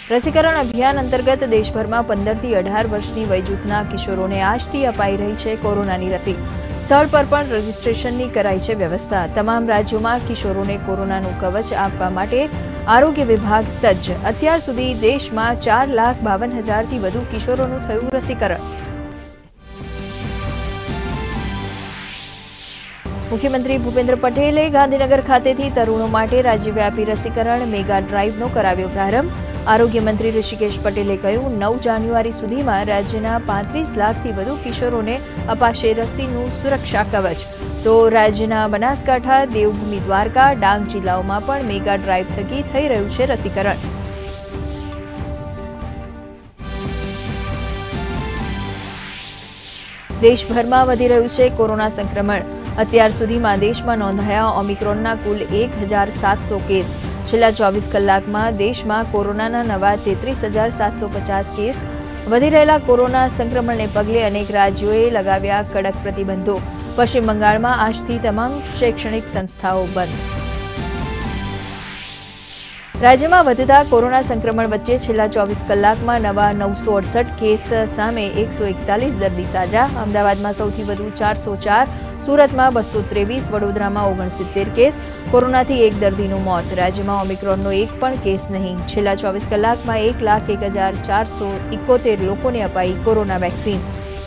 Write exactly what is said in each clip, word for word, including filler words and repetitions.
રસીકરણ અભિયાન અંતર્ગત દેશભરમાં પંદર થી અઢાર વર્ષની વયજૂથના કિશોરોને આજથી અપાઈ રહી છે કોરોનાની રસી। સ્થળ પર પણ રજીસ્ટ્રેશનની કરાઈ છે વ્યવસ્થા। તમામ રાજ્યોમાં કિશોરોને કોરોનાનું કવચ આપવા માટે આરોગ્ય વિભાગ સજ્જ। અત્યાર સુધી દેશમાં ચાર લાખ બાવન હજારથી વધુ કિશોરોનું થયું રસીકરણ। મુખ્યમંત્રી ભૂપેન્દ્ર પટેલે ગાંધીનગર ખાતેથી તરુણો માટે રાજ્યવ્યાપી રસીકરણ મેગા ડ્રાઈવનો કરાવ્યો પ્રારંભ। આરોગ્ય મંત્રી ઋષિકેશ પટેલે કહ્યું, નવ જાન્યુઆરી સુધીમાં રાજ્યના પાંત્રીસ લાખથી વધુ કિશોરોને અપાશે રસીનું સુરક્ષા કવચ। તો રાજ્યના બનાસકાંઠા, દેવભૂમિ, દ્વારકા, ડાંગ જિલ્લાઓમાં પણ મેગા ડ્રાઈવ થકી થઈ રહ્યું છે રસીકરણ। દેશભરમાં વધી રહ્યું છે કોરોના સંક્રમણ। અત્યાર સુધીમાં દેશમાં નોંધાયા ઓમિક્રોનના કુલ એક હજાર સાતસો કેસ। છેલ્લા ચોવીસ કલાકમાં દેશમાં કોરોનાના નવા તેત્રીસ હજાર સાતસો પચાસ કેસ। વધી રહેલા કોરોના સંક્રમણને પગલે અનેક રાજ્યોએ લગાવ્યા કડક પ્રતિબંધો। પશ્ચિમ બંગાળમાં આજથી તમામ શૈક્ષણિક સંસ્થાઓ બંધ। રાજ્યમાં વધતા કોરોના સંક્રમણ વચ્ચે છેલ્લા ચોવીસ કલાકમાં નવા નવસો અડસઠ કેસ સામે એકસો એકતાલીસ દર્દી સાજા। અમદાવાદમાં સૌથી વધુ ચારસો ચાર, સુરતમાં બસો ત્રેવીસ, વડોદરામાં ઓગણસિત્તેર કેસ। કોરોનાથી એક દર્દીનું મોત। રાજ્યમાં ઓમિક્રોનનો એક પણ કેસ નહીં। છેલ્લા ચોવીસ કલાકમાં એક લાખ એક હજાર ચારસો ઇકોતેર લોકોને અપાઈ કોરોના વેક્સિન।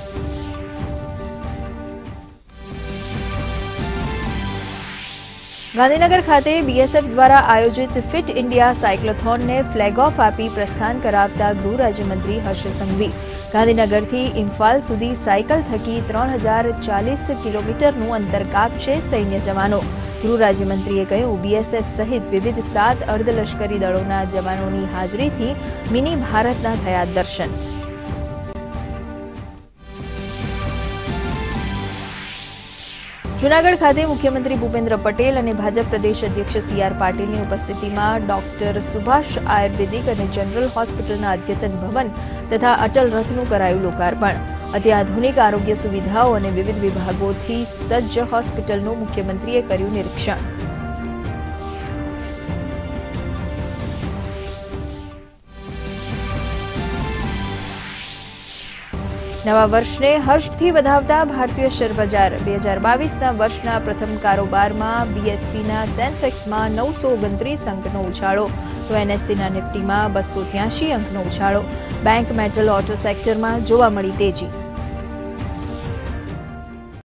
ગાંધીનગર ખાતે બીએસએફ દ્વારા આયોજિત ફિટ ઇન્ડિયા સાયક્લોથોનને ફ્લેગ ઓફ આપી પ્રસ્થાન કરાવતા ગૃહ રાજ્યમંત્રી હર્ષ સંઘવી। ગાંધીનગરથી ઇમ્ફાલ સુધી સાયકલ થકી ત્રણ હજાર ચાલીસ કિલોમીટરનું અંતર કાપશે સૈન્ય જવાનો। ગૃહ રાજ્યમંત્રીએ કહ્યું, બીએસએફ સહિત વિવિધ સાત અર્ધલશ્કરી દળોના જવાનોની હાજરીથી મિની ભારતના થયા દર્શન। જૂનાગઢ ખાતે મુખ્યમંત્રી ભૂપેન્દ્ર પટેલ અને ભાજપ પ્રદેશ અધ્યક્ષ સી આર પાટીલની ઉપસ્થિતિમાં ડોક્ટર સુભાષ આયુર્વેદિક અને જનરલ હોસ્પિટલના અદ્યતન ભવન તથા અટલ રથનું કરાયું લોકાર્પણ। અત્યાધુનિક આરોગ્ય સુવિધાઓ અને વિવિધ વિભાગોથી સજ્જ હોસ્પિટલનું મુખ્યમંત્રીએ કર્યું નિરીક્ષણ। નવા વર્ષને હર્ષથી વધાવતા ભારતીય શેર બજાર। બે હજાર બાવીસના વર્ષના પ્રથમ કારોબારમાં બીએસસીના સેન્સેક્સમાં નવસો ઓગણત્રીસ અંકનો ઉછાળો, તો એનએસસીના નિફ્ટીમાં બસો ત્યાસી અંકનો ઉછાળો। બેંક, મેટલ, ઓટો સેક્ટરમાં જોવા મળી તેજી।